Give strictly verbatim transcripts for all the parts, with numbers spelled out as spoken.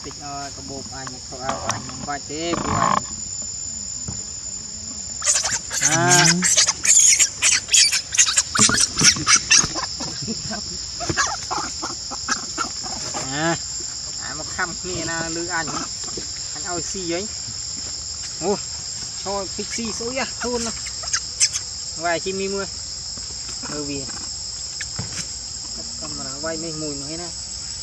tịch ơi có bột anh không ao anh vai thế của anh à à à một khăm kia là lư anh anh ao xì ấy ô thôi phịch xì số ya thôn nó vài chim mi mưa bởi vì cầm mà vay mấy mùi nó hết á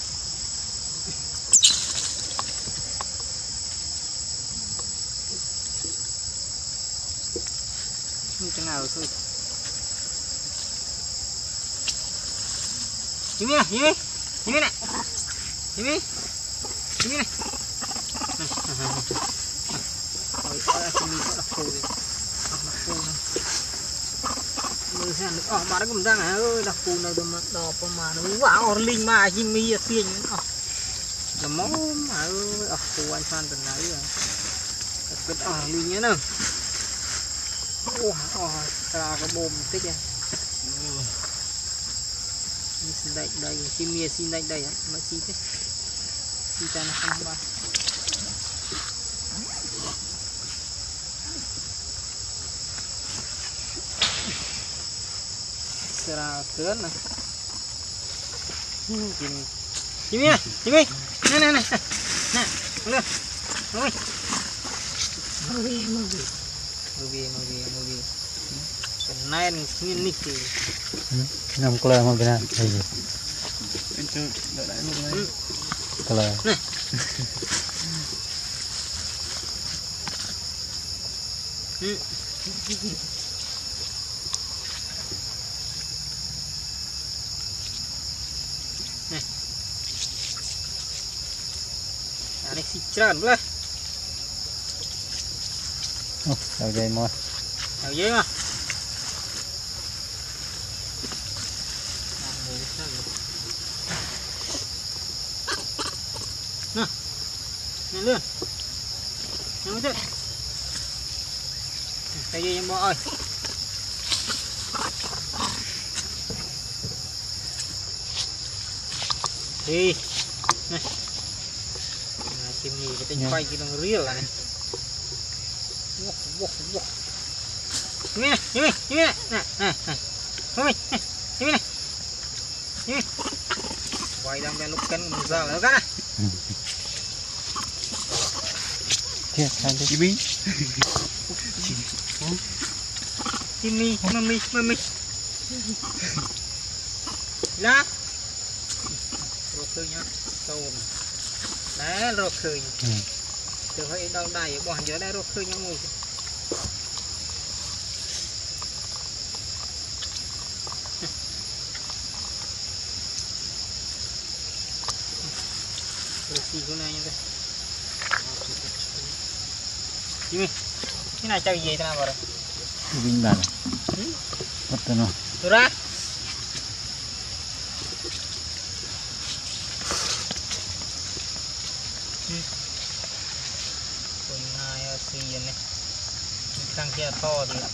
chẳng nào thôi nhìn đi nhìn đi nhìn đi này nhìn đi nhìn đi này rồi coi chim mi có đặc thù gì đặc thù này mưa sang được ở mà nó cũng đang ơi đặc thù này được mà đỏ mà nó vào linh mà chim mi ở tiền là món mà ơi đặc thù anh phan từ nãy rồi cái ở linh nhé nè ô ô ra cái bồm tích này xin đây đây chim mi xin đây đây mà xin thế xin cho nó không bao ra lớn này chim chim mi này chim mi này này này nè lên rồi mưa về mưa về mưa về mưa về mưa về cái này như nít thì nằm cờ mà bên này hay gì bên trên đợi lại một này cờ này này xịt trơn luôn ở đây mà ở dưới mà nè nè luôn nè chứ cái gì em bỏ ơi đi nè chim gì cái tên quay cái đồng riêu là này nhìn này nhìn này nhìn này nè nè nè nhìn này nhìn quay đang ra lúc cân mình ra là cái này kia sang đây chim mi chim mi mami mami lá rồi khơi nhá sâu đấy rồi khơi từ hơi đau đài bỏ giữa đây rồi khơi nhá ngồi rồi xì cái này như thế chim mi cái này chơi gì thế nào vào đây vinh bàn mất rồi nó tôi ra con này xì này sang kia to thì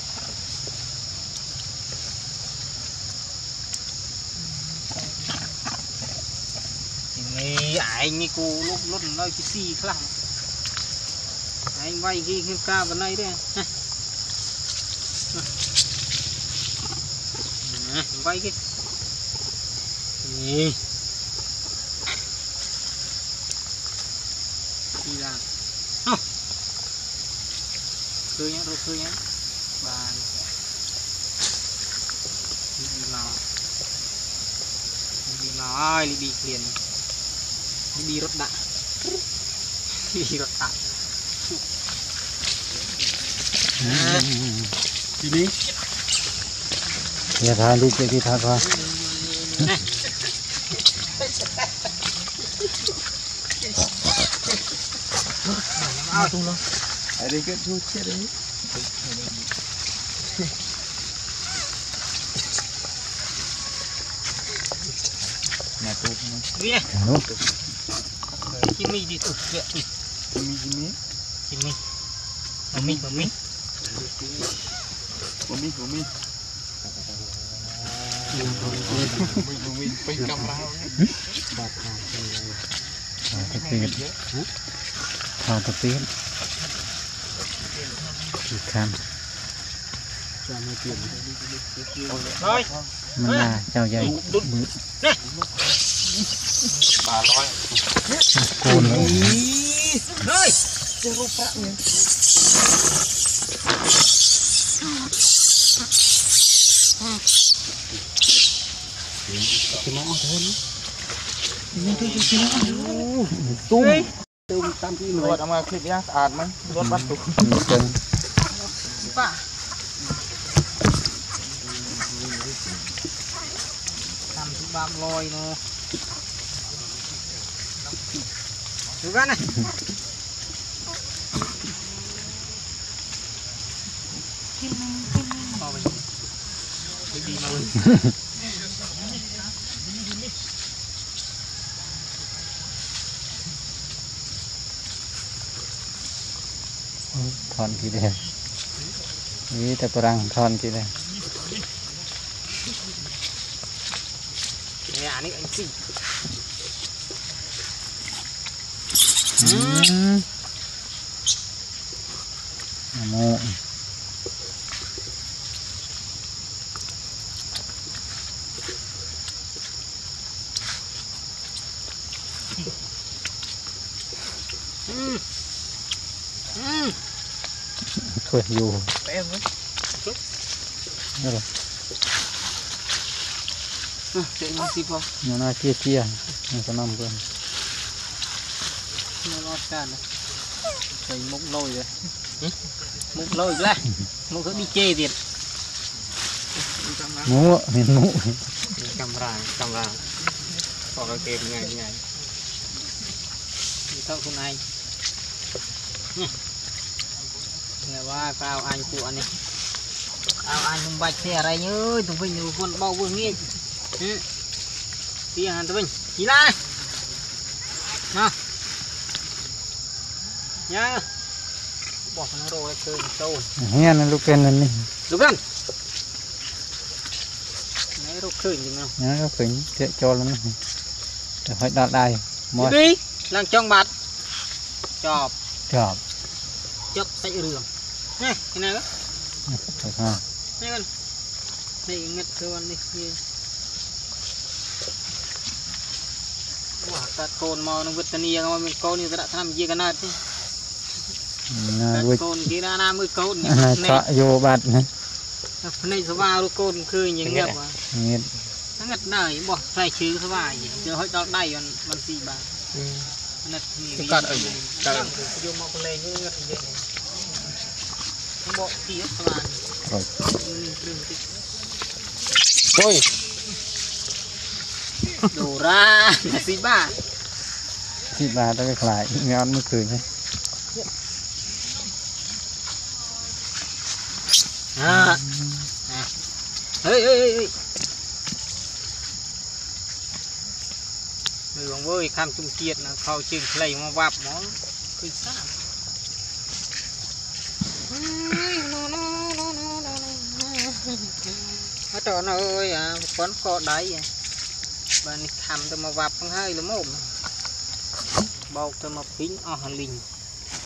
thì anh như cô lúc lúc nói cái xì khác anh vay cái ca vào đây đấy vay cái gì đi làm không khơi nhá rồi khơi nhá bàn đi nào đi nào ai đi liền đi rốt đạn đi rốt đạn đi đi nhà thà đi chơi đi thà qua ao tung luôn ở đây cái chú chết đấy nhà tôi đi này chim mi đi tụt vậy chim mi chim mi chim mi bấm mi bấm mi bấm mi bấm mi mình mình mình camera ตะเกียบทอดตะเกียบอีกคำ rồi มันน่าเจ้าใหญ่มือ bà nói โกนเลย rồi ตุ้ม rốt ông mà clip nhá ạt mấy rốt bắt tụi เกิน pa làm thứ ba lôi nó được cái này đi đi mà mình ทอนกี่เดียวนี่แต่ปรังทอนกี่เดียว nè này anh xì โม ừ ừ ช่วยอยู่ em với นี่หรอ chạy nó xì không มันน่าเจี๊ยเจี๊ยมันก็น้ำเกิน nó lót ra này chạy múc lôi rồi múc lôi ra múc cứ đi chê thiệt หมูเห็นหมู camera camera có cái kèm ngay ngay đi thôi con anh nghe ba cao anh của anh này cao anh không bạch thế này nhớ tụi mình nhiều con bao vương nghe tiền tụi mình chỉ lại nào nhá bỏ nó rồi chơi sâu เฮียนั่นลูกเป็นนั่นนี่ đúng không mấy rô khơi như nào นี่ก็ขึ้นเจ๊จอแล้วนี่แต่ให้ดัดได้หมด đi làm trong bát chọp จอบ chọp sạch rường nè cái này đó ถูกฮะ nè con này ngất con đi kia quả ta cồn màu nó vượt tận nhiều mà mình cồn như ta đã làm gì cái này chứ น่า ta วิ cồn kia ra nam mới cồn น่าเจาะโยบัดนะ này số ba cồn khơi những nghiệp à นี่ nó ngất này bỏ phải chứ số ba gì chưa hết đó đây còn bằng gì bà ngất cái cắt ở đây vô một con lên ngất gì nó bỏ kia số ba ôi đổ ra là gì ba ที่บาต้องไปขายงานเมื่อคืนใช่ à ê ê ê người bằng vơi cam trung kiệt là khâu chừng lấy mà vạp nó cứ xa nó trò nó ơi à quán cọ đáy à và thầm tôi mà vạp không hay là mồm bầu tôi mà phính o hàn linh